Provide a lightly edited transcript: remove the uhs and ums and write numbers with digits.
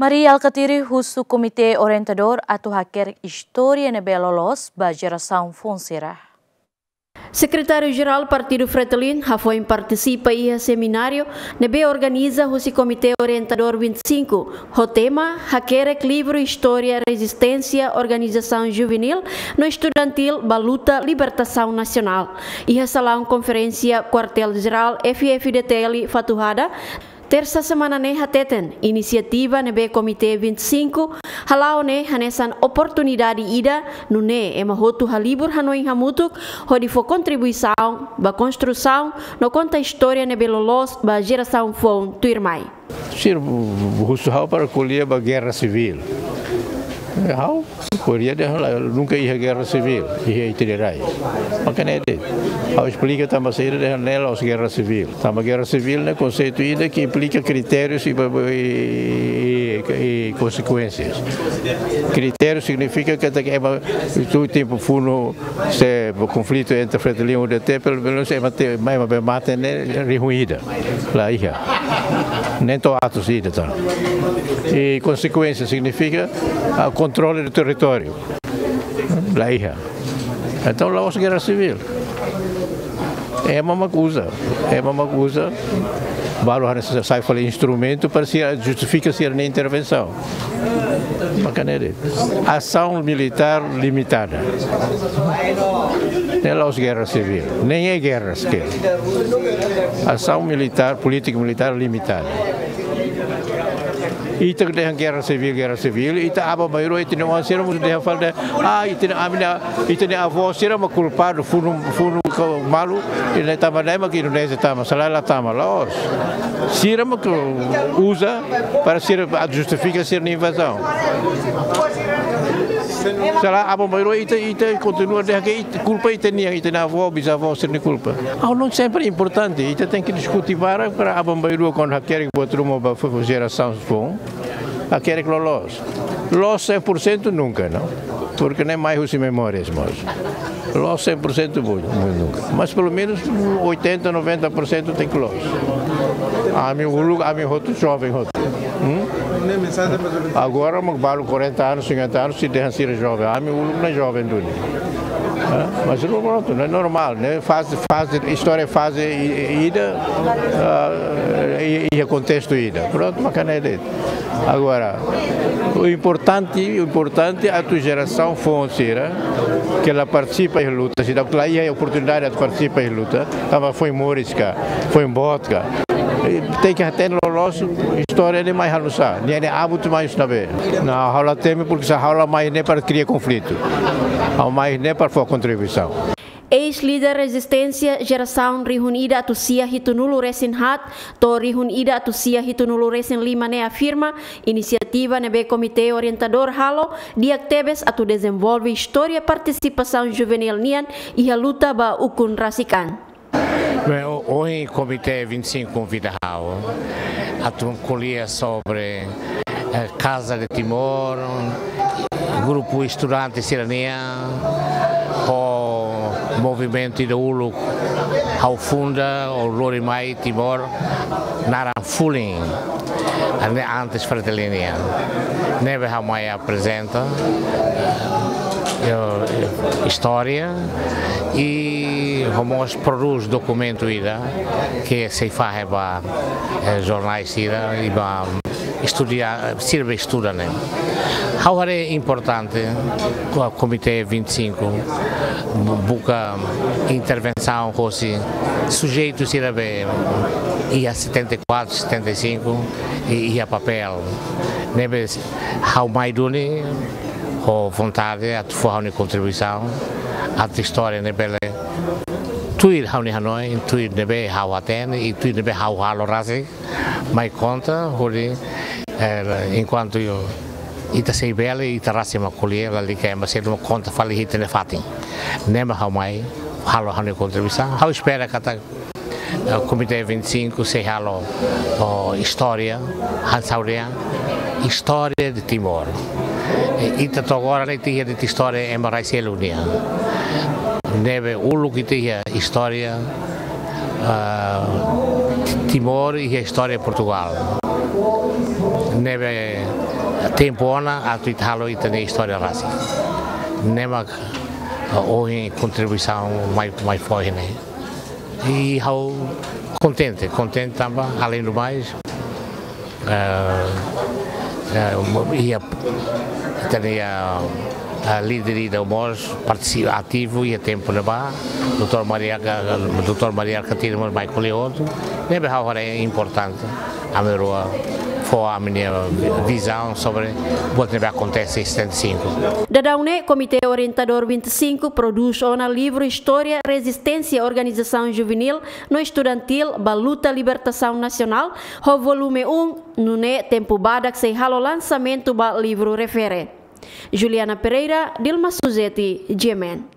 Maria Alcatiri, husu Komite Orientador atau Hacker História nebe lolos ba geração Fonsera. Secretário-Geral Partido Fretilin foi participa em seminário nebe organiza o Komite Orientador 25. O tema Hacker livro História Resistência Organização Juvenil no Estudantil ba luta Libertação Nacional. E a salão conferência Quartel-Geral FFDTL Fatuhada terça semana ne hateten inisiativa nebe Komite 25 halau ne hanesan oportunidade ida no ne emahotu halibur hanoi hamutuk hodi fo contribuição ba construção no conta história nebe lolos ba geração fon tuirmai. Sir russo para colher a guerra civil. How Korea nunca ia guerra civil, ia itinerai. Makanya itu. How explica também sair da nela as guerra civil. Também guerra civil né conceito ida que implica critérios e consequências. Critério significa que todo tempo funo se conflito entre Fretilin e UDT pelo menos é mate né reunida lá ia. Nem to atos ida tá. E consequência significa a controle do território. Lá ia. Então lá a guerra civil. É uma coisa. Baru harus sai falar instrumento para se justifica ser na intervenção. Bacana. Ação militar limitada. Nem lá as guerras civil, nem é guerra sequer. Ação militar, política militar limitada. Ita dengan guerra civil, ita apa bairo ita não ansira muito de falta, ita nem avó sira uma culpado funo malu, ele tá mandando mas Indonésia tá mas lá tá malos, sira mas usa para ser justifica ser invasão. Salah apa bairo ita continua de que culpa ita nem avó bisavó ser nem culpa. Não sempre é importante, ita tem que discutir para apa bairo quando quer botar uma geração bom. Quer que los 100% nunca, não? Porque nem mais os memórias, mas los 100% nunca. Mas pelo menos 80, 90% tem que los. A mim outro jovem outro. Agora eu balo 40 anos, 50 anos se deixa ser jovem. A mim não é jovem do mas pronto, não é normal, né? História fase ida e contexto ida. Pronto, bacana é. Agora, o importante é a tua geração fonseira, que ela participa em luta, se dá lá a oportunidade de participar em luta, também foi em Morisca, foi em Botka. Tem que até no nosso história de mais halusa, nem há muito mais saber. Na aula teme porque essa aula mais nem para criar conflito, ao mais nem para fazer contribuição. Ex-líder resistência geração reunida atu sia hitunulu resin hat to reunida atu sia hitunulu resin 5 ne afirma inisiativa nebe Komite Orientador halo diaktebes atu desenvolve história participação juvenil nian e a luta ba ukun rasikan. Hoje o Komite 25 convida a colher sobre a Casa de Timor, grupo estudante Sirania, o movimento de Ulu, ao funda, o Lorimai Timor, Naran Fuling, antes Fretilin. Neve Hamai apresenta história e vamos produz documento ida que se faz para jornais ida e para estudar sirve estuda né. Agora é importante o Komite 25 busca intervenção com sujeitos ida bem e a 74, 75 e a papel neve how mai duni com vontade a fazer uma contribuição a história nebe tuir hau ni Hanoi, tuir nebe hau Aten e tuir nebe hau halo rasi, mai conta hori enquanto eu ita sei bela ita rasi ma colher ali que é mas ele não conta fala hita ne fatin, nema hau mai halo hau ni contribuição, hau espera que o Komite 25 se halo história, hansauria história de Timor. Ita agora nem tinha de história em Maraicelunia. Neve ulu que tinha história Timor e a história de Portugal. neve tempo ona a tu halo ita ne história rasi nema hoje contribuição mais forte né e how contente também além do mais ia ter a líder da MOS participativo e a tempo na Barra, Dr. Maria Catina mais coleoso, neve é importante a melhor a minha visão sobre o que acontece em 75. Dadaune, Comitê Orientador 25 produz um livro História, Resistência, Organização Juvenil no Estudantil, Baluta Libertação Nacional, o volume 1, no tempo badak se halo lançamento do livro refere. Juliana Pereira, Dilma Suzeti, Jemen.